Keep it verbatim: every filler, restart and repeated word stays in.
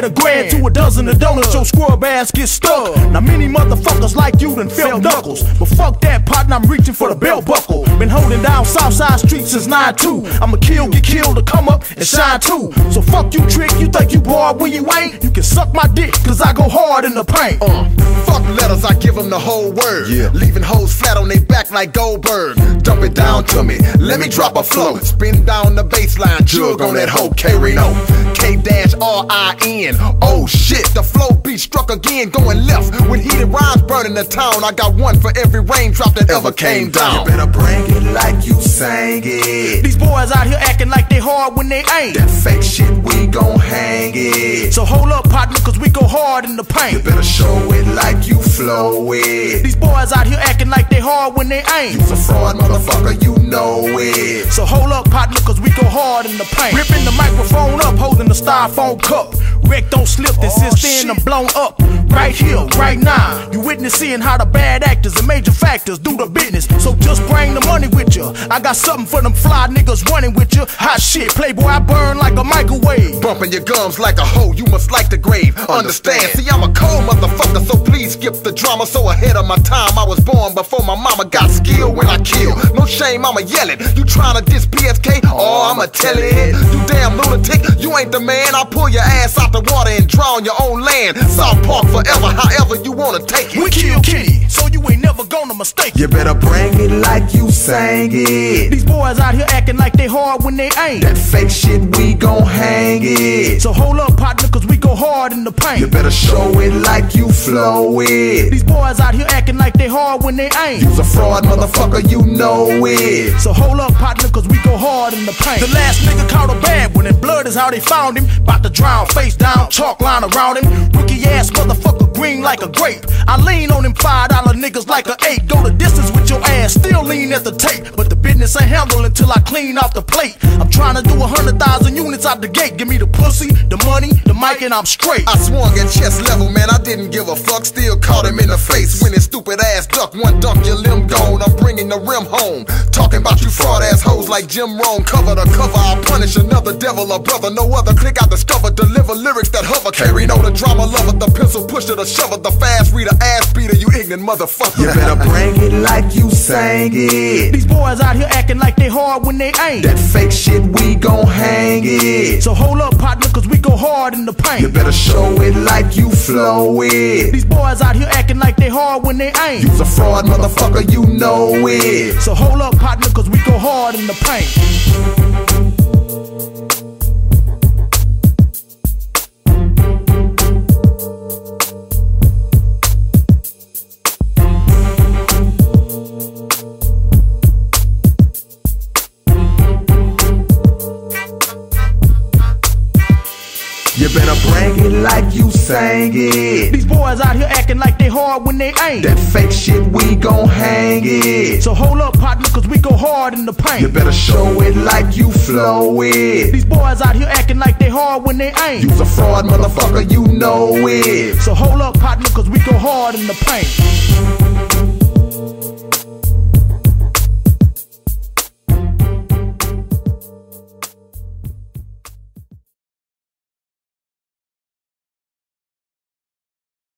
add a grand to a dozen of donuts, your scrub ass get stuck. Now many motherfuckers like you done felt knuckles, but fuck that, partner, I'm reaching for the belt buckle. Been holding down Southside streets since nine two. I'ma kill, get killed, to come up and shine too. So fuck you, trick, you think you bored when you ain't? You can suck my dick, cause I go hard in the paint. Uh, fuck letters, I give them the whole word. Yeah. Leaving hoes flat on their back like Goldberg. Dump it down to me, let me drop a flow. Spin down the baseline, jug on that hoe, K-Reno. K-R I N, oh shit, the flow beat struck again, going left. When heated rhymes burning the town, I got one for every raindrop that ever came down. You better bring it like you sang it. These boys out here acting like they hard when they ain't. That fake shit, we gon' hang it. So hold up, partner, cause we go hard in the paint. You better show it like you flow it. These boys out here acting like they hard when they ain't. You's a fraud, motherfucker, you know it. So hold up, partner, cause we go hard in the paint. Ripping the microphone up, holding the styrofoam cup. Wreck don't slip, and since then I'm blown up. Right here, right now, you witnessing how the bad actors and major factors do the business. So just bring the money with you. I got something for them fly niggas running with you. Hot shit, playboy, I burn like a microwave. Bumping your gums like a hoe, you must like the grave. Understand, see I'm a cold motherfucker, so please skip the drama. So ahead of my time, I was born before my mama got skill when I kill. No shame, I'ma yell it. You tryna diss P S K? Oh, I'ma tell it. You damn lunatic, you ain't the man. I'll pull your ass out the water and drown on your own land. South Park forever, however you wanna take it. We kill Kitty, so you ain't never gonna mistake it. You better bring it like you sang it. These boys out here acting like they hard when they ain't. That fake shit, we gon' hang it. So hold up, partner, cause we go hard in the paint. You better show it like you flow it. These boys out here acting like they hard when they ain't. You's a fraud, motherfucker, you know it. So hold up, partner, cause we go hard in the paint. The last nigga caught a bad one, and blood is how they found him. About to drown, face down, chalk line around him. Rookie ass motherfucker, green like a grape. I lean on them five dollar niggas like an eight. Go the distance with your ass, still lean at the tape. But the business ain't handled until I clean off the plate. I'm trying to do a hundred thousand units out the gate. Give me the pussy, the money, the mic, and I'm straight. I swung at chest level, man, I didn't give a fuck. Still caught him in the face when his stupid ass duck. One dunk, your limb gone, I'm bringing the rim home. Talking about you fraud ass hoes like Jim Rome. Cover to cover, I'll punish another devil or brother. No other click I discover, deliver lyrics that hover. Carry no the drama lover, the pencil pusher, the shover, the fast reader, ass beater, you ignorant motherfucker. You better bring it like you sang it. These boys out here acting like they hard when they ain't. That fake shit, we gon' hang it. So hold up, partner, cause we go hard in the paint. You better show it like you flow it. These boys out here acting like they hard when they ain't. You's a fraud, motherfucker, you know it. So hold up, partner, cause we go hard in the paint. You better bring it like you sang it. These boys out here acting like they hard when they ain't. That fake shit, we gon' hang it. So hold up, partner, cause we go hard in the paint. You better show it like you flow it. These boys out here acting like they hard when they ain't. You's a fraud, motherfucker, you know it. So hold up, partner, cause we go hard in the paint.